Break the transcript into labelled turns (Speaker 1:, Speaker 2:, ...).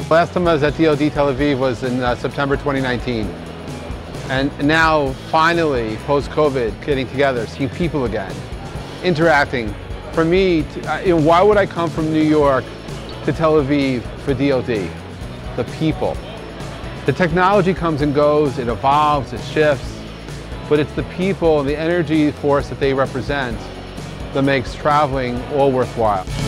Speaker 1: Last time I was at DLD Tel Aviv was in September 2019. And now, finally, post-COVID, getting together, seeing people again, interacting. For me, why would I come from New York to Tel Aviv for DLD? The people. The technology comes and goes, it evolves, it shifts, but it's the people and the energy force that they represent that makes traveling all worthwhile.